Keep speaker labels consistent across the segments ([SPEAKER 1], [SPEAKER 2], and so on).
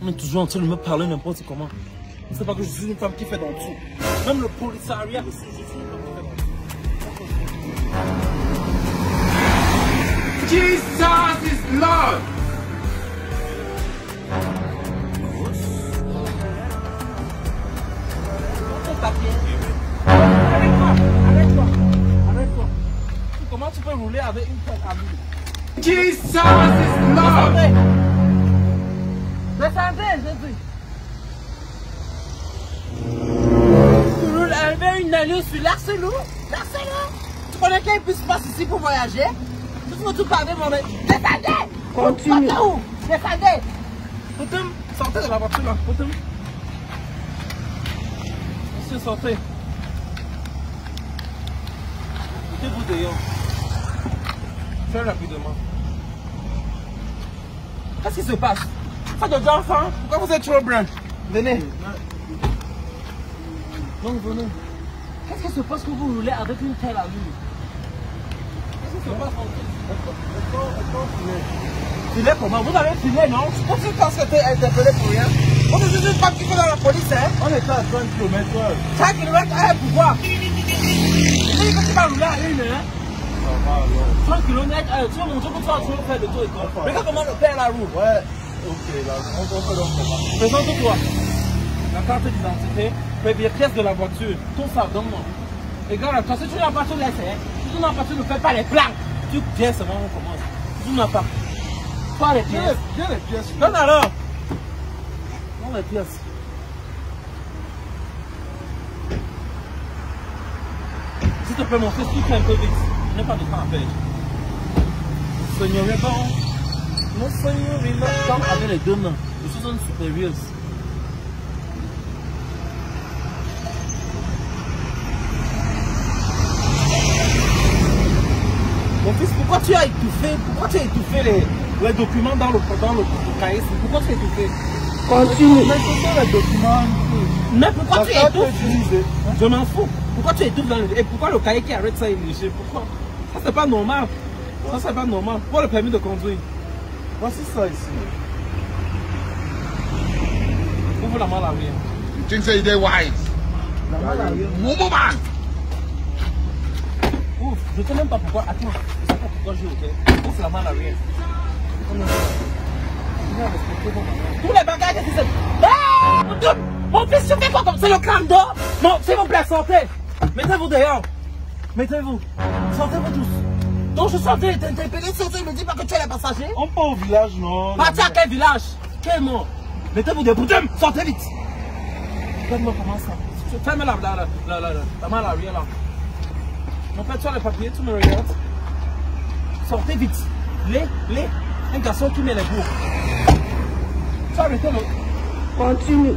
[SPEAKER 1] On est toujours en train de me parler n'importe comment. C'est pas que je suis une femme qui fait dans tout. Même le policiariat aussi, je suis une femme qui fait dans tout.
[SPEAKER 2] Jesus is Lord!
[SPEAKER 1] Arrête-toi. Comment tu peux rouler avec une tête à lui?
[SPEAKER 2] Jesus is Lord!
[SPEAKER 1] Descendez, Jésus. Tu roules avec une allure sur l'arcelou. Tu connais qu'il puisse passer ici pour voyager? Tu peux tout parler, mon mec. Descendez!
[SPEAKER 3] Continue.
[SPEAKER 1] Descendez! Poutoum, sortez de la voiture là. Poutoum. Monsieur, sortez. Mettez-vous dehors. Très rapidement. Qu'est-ce qui se passe? Ça de enfants? Pourquoi vous êtes trop brun? Venez. Donc venez. Qu'est-ce qui se passe que vous roulez avec une telle allure? Qu'est-ce qui se passe? Filet comment? Vous avez filé, non? Je pense que quand c'était interpellé pour rien. On est juste une femme qui fait dans la police, hein? On était à 5 km/h. 5 km/h, pourquoi? Tu dis que tu vas rouler à une, hein? 5 km/h, tu vas montrer que tu vas toujours faire de tout et tout. Regarde comment le père la roue. Ouais, ok, là, on peut faire donc comment. Présente-toi. La carte d'identité, première pièce de la voiture, tout ça, donne-moi. Regarde, toi, si tu n'as pas, tu laisses, hein? Si tu n'as pas, tu ne fais pas les plaques. Tu viens seulement, on commence. Si tu n'as pas. Pas les pièces. Viens les pièces. Donne alors. Donne les pièces. S'il te plaît, mon fils, tu fais un peu vite. Je n'ai pas de temps à perdre. Seigneurina, bon. Non, Seigneurina, comme avec les deux mains. Je suis une supérieuse. Mon fils, pourquoi tu as étouffé les documents dans le cahier? Pourquoi tu as étouffé?
[SPEAKER 3] Continue.
[SPEAKER 1] Mais ce sont les documents. Mais pourquoi tu étouffes? Je m'en fous. Pourquoi tu étouffes dans le... Et pourquoi le cahier qui arrête ça est léger? Pourquoi? Ça c'est pas normal. Ça c'est pas normal. Pourquoi le permis de conduire? Voici ça ici. Ouvre la main à l'arrière.
[SPEAKER 2] You think so you're wise?
[SPEAKER 1] La main à l'arrière.
[SPEAKER 2] Woman!
[SPEAKER 1] Ouf, je ne sais même pas pourquoi. Attends, je ne sais pas pourquoi j'ai ok. Ouf la main à l'arrière. Tous les bagages qui se... Ah! Mon fils, tu fais quoi comme c'est le crâne d'or? Non, s'il vous plaît, sortez. Mettez-vous dehors. Mettez-vous. Sortez-vous tous. Donc je suis en train de t'interpeller, surtout il me dit pas que tu es les passagers.
[SPEAKER 4] On part au village, non?
[SPEAKER 1] Parti à quel village? Quel mot? Mettez-vous debout. Sortez vite. Regarde-moi comment ça. Ferme la main à l'arrière là. Mon père, tu as les papiers, tu me regardes. Sortez vite. Un garçon qui met les bouts. Tu as arrêté le...
[SPEAKER 3] Continue.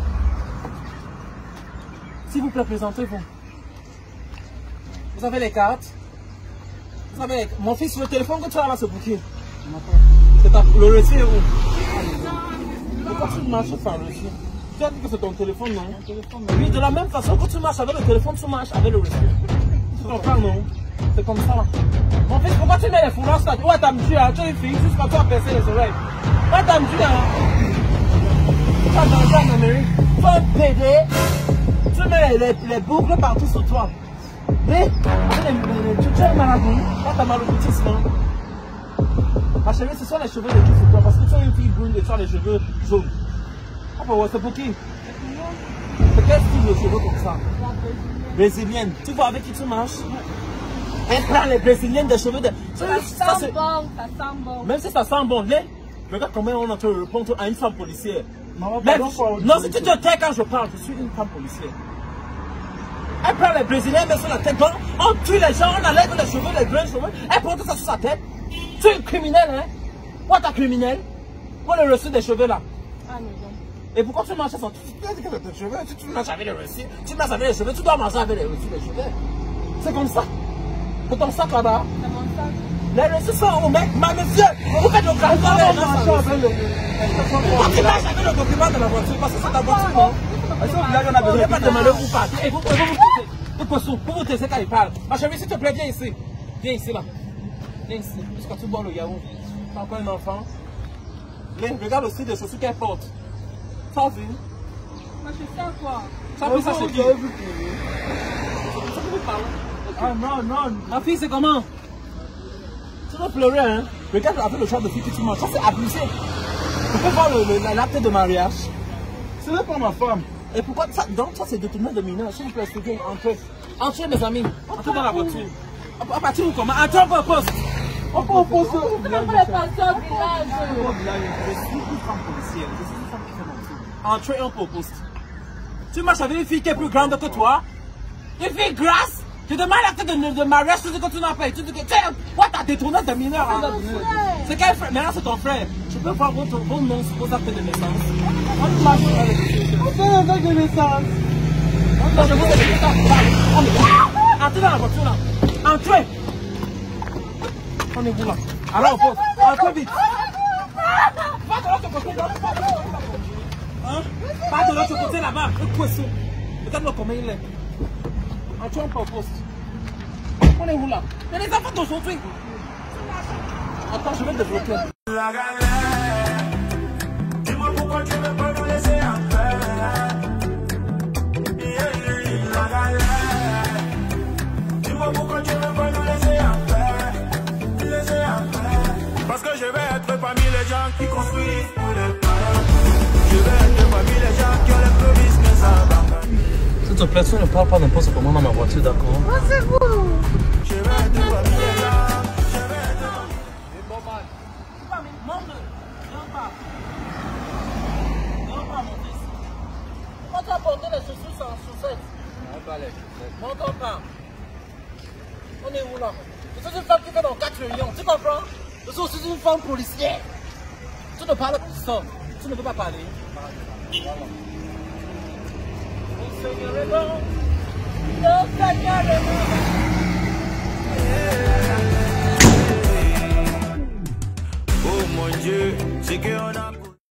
[SPEAKER 1] S'il vous plaît, présentez-vous. Vous avez les cartes? Vous avez les... Mon fils, le téléphone que tu as là, c'est pour qui? C'est le reçu est où? Pourquoi tu marches sans reçu? Tu as dit que c'est ton téléphone, non? Oui, de la même façon que tu marches avec le téléphone, tu marches avec le reçu. Tu comprends, non? C'est comme ça là. Mon fils, pourquoi tu mets les foulards là? Où est ta mjue, hein? Tu es une fille, juste quand tu as percé les oreilles. Où est ta mjue, hein? Tu as dansé en Amérique. Tu es un PD. Tu mets les boucles partout sur toi. Mais, tu es un marabout. Quand tu as mal au boutissement. Ma chérie, ce sont les cheveux de qui sur toi? Parce que tu es une fille brune et tu as les cheveux jaunes. Ah, bah ouais, c'est pour qui? C'est quel style de cheveux comme ça? Brésilienne. Tu vois avec qui tu marches? Elle prend les brésiliennes des cheveux de...
[SPEAKER 5] Ça sent bon, ça sent bon.
[SPEAKER 1] Même si ça sent bon, regarde comment on a te répondre à une femme policière.
[SPEAKER 4] Non,
[SPEAKER 1] si tu te tais quand je parle, je suis une femme policière. Elle prend les brésiliennes, met sur la tête, on tue les gens, on enlève les cheveux, les grains cheveux, elle porte ça sur sa tête. Tu es une criminelle, hein? Quoi ta criminelle? Pour le reçu des cheveux là.
[SPEAKER 5] Ah non.
[SPEAKER 1] Et pourquoi tu marches sans... Tu as dit que tes cheveux, tu marches avec les reçus, tu marches avec les cheveux, tu dois marcher avec les reçus des cheveux. C'est comme ça. C'est ton sac là-bas.
[SPEAKER 5] C'est mon sac.
[SPEAKER 1] Les reçus sont au mec, mais monsieur, vous faites le carton. Pourquoi tu marches avec le document de la voiture? Parce que c'est ta voiture, non? Est-ce que vous n'avez pas demandé où vous partez? Et vous vous taisez quand il parle. Ma chérie, s'il te plaît, viens ici. Viens ici là. Viens ici. Jusqu'à tu bois le yaourt. Tu as encore un enfant. Regarde aussi les chaussures qu'elle porte. Ça vu?
[SPEAKER 5] Moi, je sais quoi.
[SPEAKER 1] Ça fait ça, c'est qui? Ça peut parler.
[SPEAKER 4] Ah non, non.
[SPEAKER 1] Ma fille, c'est comment? Tu dois pleurer, hein? Regarde avec le genre de fille que tu manges. Ça, c'est abusé. Tu peux voir l'acte de mariage.
[SPEAKER 4] Ce n'est pas ma femme.
[SPEAKER 1] Et pourquoi ça? Donc, ça, c'est détournement de mineur. S'il vous plaît, expliquez. Entrez. Entrez, mes amis. Entrez dans la voiture. À partir où comment? Entrez au poste.
[SPEAKER 4] On peut poser au
[SPEAKER 5] Comment
[SPEAKER 4] village.
[SPEAKER 5] on les passer au village?
[SPEAKER 1] Je suis une femme policière. Je suis une femme qui fait mon tour. Entrez un peu au poste. Tu marches avec une fille qui est plus grande que toi? Une fille grasse? Tu demandes l'acte de mariage, tu dis que tu n'as pas. Tu dis que quoi, t'as détourné de mineur? Hein? C'est quel frère? Maintenant, c'est ton frère. Je peux voir vos noms, vos actes de naissance.
[SPEAKER 4] On marche avec on fait un acte de naissance.
[SPEAKER 1] Non, je vous ai dit ça. Entrez dans la voiture là. Entrez. On est où là? Alors, on pose. Entrez vite. Pas de l'autre côté, hein? Pas de l'autre côté là-bas. Le poisson. Regarde-moi comment il est. Entrez un peu au poste. On est où là? Mais les enfants d'aujourd'hui. Attends, je vais développer.
[SPEAKER 6] La galère, dis-moi pourquoi tu veux pas nous laisser en paix. La galère, dis-moi pourquoi tu veux pas nous laisser en paix. Parce que je vais être parmi les gens qui construisent pour les parents. Je vais être parmi les gens qui ont les plus business à bas.
[SPEAKER 1] S'il te plaît, tu ne parles pas n'importe comment dans ma voiture, d'accord?
[SPEAKER 5] C'est vous.
[SPEAKER 6] Je vais être parmi les gens.
[SPEAKER 1] Pourquoi tu as porté les chaussures sans chaussettes? M'entends pas. On est où là? Je suis une femme qui fait dans 4 réunions, tu comprends? Je suis aussi une femme policière. Tu ne parles pas de ça. Tu ne peux pas parler. Le Seigneur est bon. Le Seigneur est bon.
[SPEAKER 6] Oh mon Dieu, c'est qu'on a